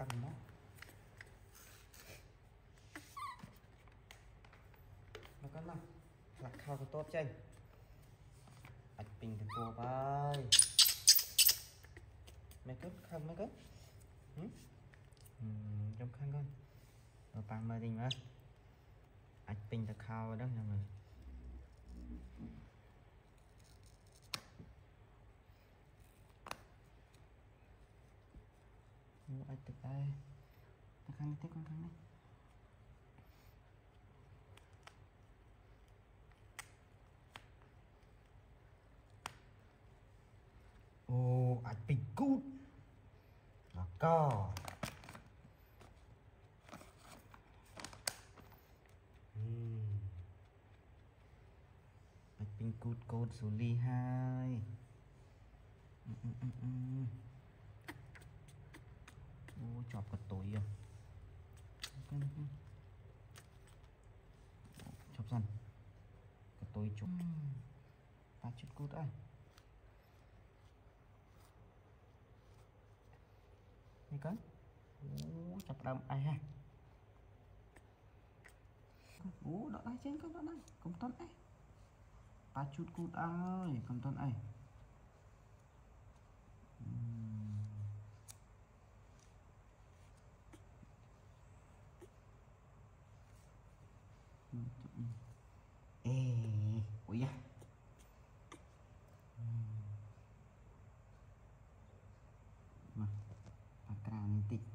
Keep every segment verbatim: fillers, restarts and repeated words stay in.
căng nó nó có nào là khao cái tốt chênh ạch bình cái tua bay mấy cất khăn mấy cất trong khăn con rồi bạn mời đình á ạch bình cái khao đó nha người ạch từ đây ta khăn tiếp con khăn này ô ạch bình cút nó co ạch bình cút cốt Zhuly hai ô chọc cái tối à chọc dần cái tối chụp ta chút cút ai như cấn ô chọc đầm ai ha ô đợi đây trên con đợi đây công tân ấy ta chút cút ơi công tân ấy ê ui da mà ta càng tịt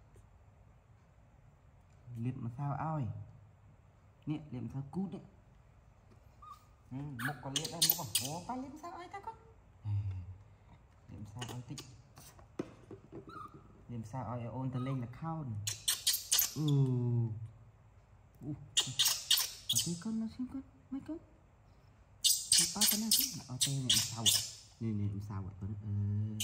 liệp mà sao ơi nè liệp sao cút đấy ừ, một con liệp đây một con ồ ta liệp sao ơi ta con liệp sao ơi tịt liệp sao ơi ôn ta lên là khao ừ ừ ở đây con nó xem con mấy con ba con này chứ ở đây này sao ạ nè nè sao ạ con ừ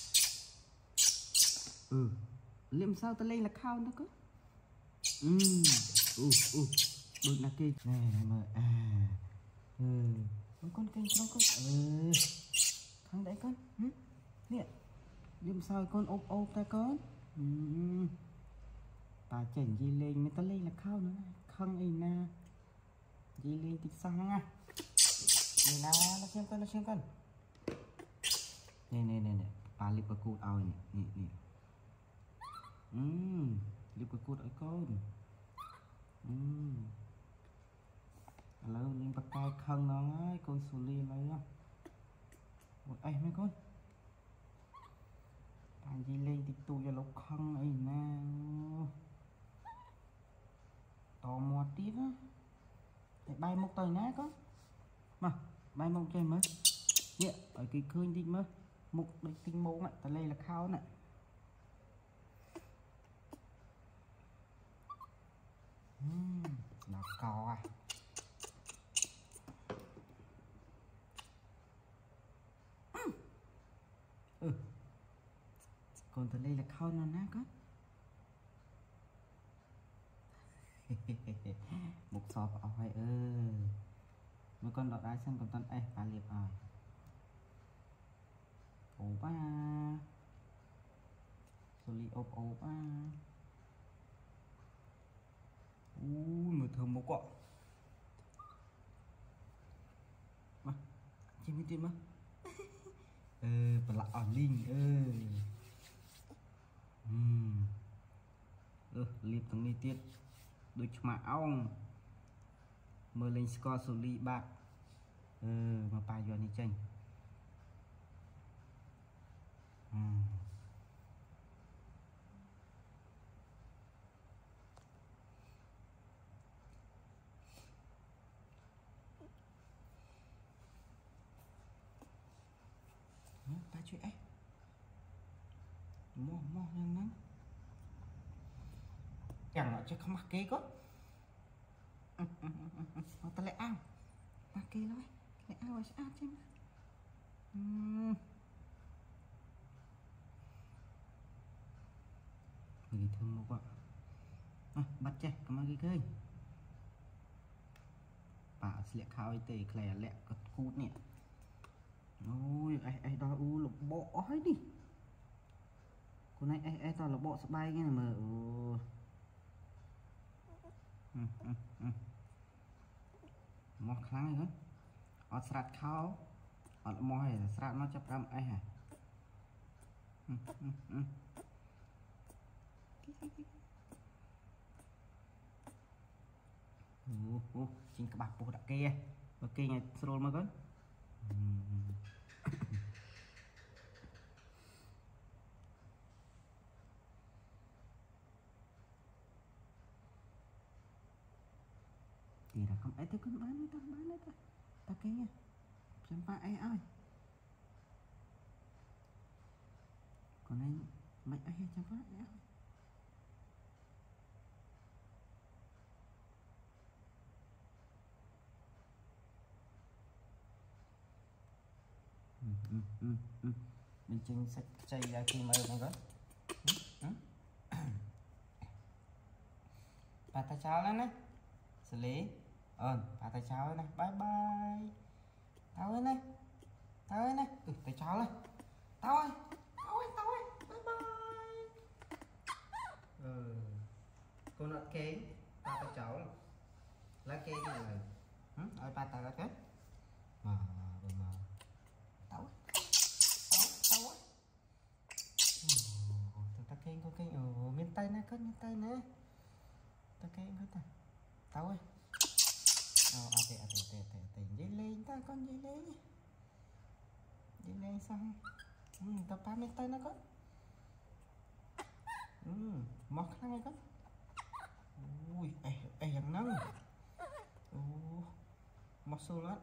ừ liệm sao ta lên là khao nó có ừ ừ ừ bực là kia này này mà à ừ mấy con kênh nó có ừ thằng đấy con ừ nè liệm sao con ốp ốp ta con ừ ta chỉnh gì lên mới ta lên là khao nữa không ấy na gì lên tích sang nha này nào nó xem con nó xem con này này này này ta liệp cột ao này nè nè ừm liệp cột ở con ừm lâu lên bạc tay khăn nó ấy con Zhuly lấy không ôi ai mấy con ta gì lên tích tụ cho lộc khăn ấy nào to một tí đó để bay một tời ná con mà bay một chơi mới nhẹ ở cái khơi đi mới một cái tinh môn này ta đây là khao này uhm, nó cò à ừ còn ta đây là khao nó ná con một sọp oi ơi mấy con đọt đá xem còn tân ấy ta liệp oi ổ ba Zhuly ốp ốp ba ui mùi thơm một quọ mà chim cái tim á ừ và lại ở linh ơi ừm ừ liệp thằng này tiết đôi mà ong mơ lên score Zhuly bạc ừ mà bài giờ này chênh uhm. Ta chuyện ấy mua mua nhanh lắm chẳng là chứ không mặc kê có ừ, ừ, ừ, ừ. Nó ta lại ao mặc kê rồi lại ao rồi sẽ ao chứ ừ. Người thương một ạ à, bắt chạy cảm ơn cái kênh bà sẽ khao ấy tề khỏe lẹ cất cút nè ôi ai ai đó u lục bộ ấy đi con này ấy toàn là bộ sắp bay cái này mà ừ. Ừ, ừ, ừ. Một kháng này hết ở sạch khao ở môi là sạch nó chấp răm ấy hả. Ừ, ừ, ừ. Ủa, ủa, chính các bạn bộ đã kia ok này scroll mà con thì là không ấy tôi con bán nó bán nó ta ta kia xem ba ai ai còn anh mày ai xem ba ai ừ, ừ, ừ, ừ. Mình chừng sẽ chạy ra khi mà con đó bà ta chào lên nè xử lý ơn bà ta chào nè bye bye tao ơi nè tao ơi nè ừ, tao chào lên tao ơi tao ơi tao ơi bye bye ừ. Con nợ kế ba tao cháu lá kế cái này ừ? Ơi ba tao lá kế mà mà tao tao tao á tao kêu con kêu ở miền tây nè con miền tây nè tao kêu con ta tao ơi ờ à tè tè tè tè tè dây lên ta con dây lên dây lên xong ừ, tao ba miền tây nè con ừ mọc khăn này con ui ê ê hàng nắng ồ mọc sâu lắm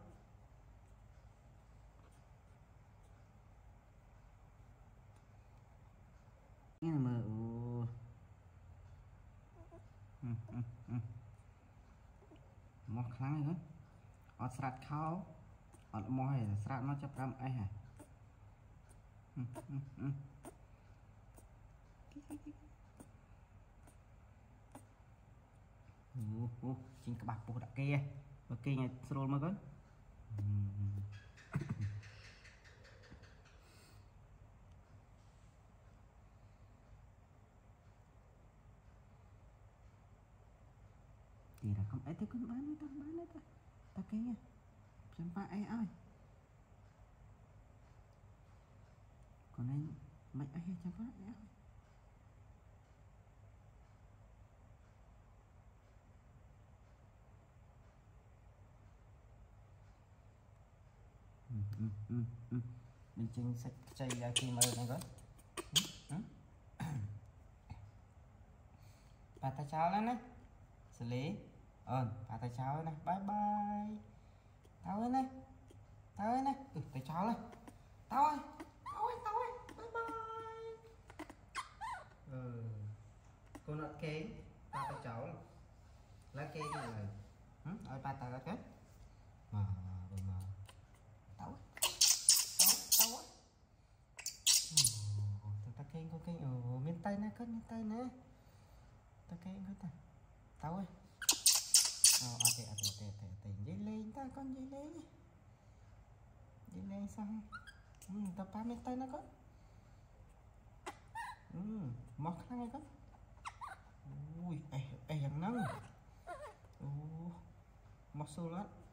cái này mà ừ. Ừ, ừ, ừ. Một kháng này hết ở sạch khao ở môi là sạch nó chấp răm ấy hả. Ừ, ừ, ừ. Ủa, ủa, chính các bạn bộ đã kia ok này scroll mà con ừ. Thì là không ấy tôi con bán nó ta bán nó ta ta kia xem ba ai ai còn anh mày ai xem ba ai ai ừ, ừ, ừ, ừ. Mình chừng sẽ chạy ra khi mà con con ừ, ừ. bà ta chào lên nè xử lý ơn bà ta chào nè bye bye tao ơi nè tao ơi nè ừ, tao chào lên tao ơi tao ơi tao ơi bye bye ừ. Con nợ kế ba tao cháu lá kế cái này ừ? Ơi ba tao lá kế mà mà tao tao tao á ừ, tao kêu con kêu ở miền tây nè con miền tây nè tao kêu con ta tao ơi ờ à tè tè tè tè tè dây lên ta con dây lên dây lên xong ừ, tao ba miền tây nè con ừ mọc khăn này con ui ê ê hàng nắng ồ mọc sâu lắm